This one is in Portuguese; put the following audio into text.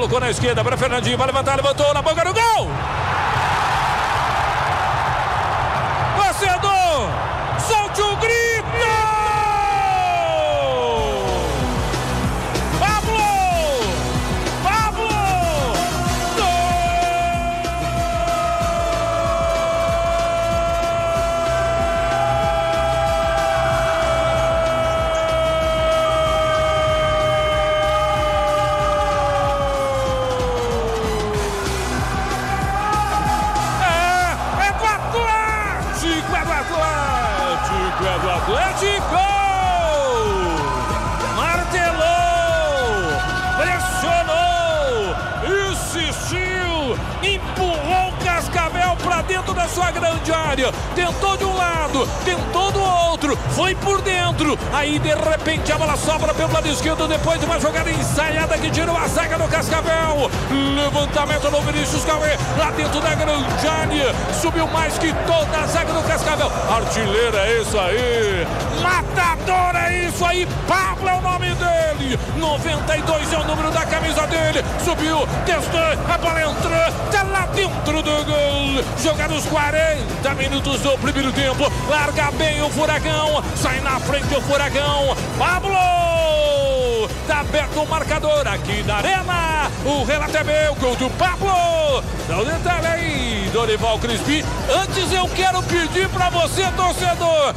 colocou na esquerda para Fernandinho, vai levantar, levantou na boca do gol! Torcedor, solte o grito! Do Atlético, martelou, pressionou, insistiu, empurrou o Cascavel para dentro da sua grande área, tentou de um lado, tentou do outro, foi por dentro, aí de repente a bola sobra pelo lado esquerdo, depois de uma jogada ensaiada que tirou a zaga do Cascavel, levantamento do Vinícius Cauê, lá dentro da grande área, subiu mais que toda a zaga do Cascavel, artilheiro é isso aí, matador é isso aí, Pablo é o nome dele, 92 é o número da camisa dele, subiu, testou, a bola entrou, tá lá dentro do gol, jogados 40 minutos do primeiro tempo, larga bem o Furacão, sai na frente o Furacão, Pablo, tá aberto o marcador aqui na arena, o relato é meu, gol do Pablo, dá o detalhe aí, Dorival Crispim, antes eu quero pedir pra você, torcedor,